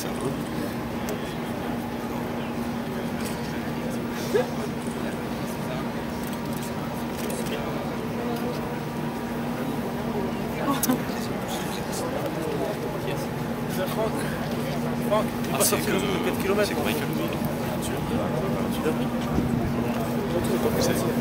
c'est un peu. Franck, Ah, c'est que 4 km. C'est que Michael. Tu l'as pris?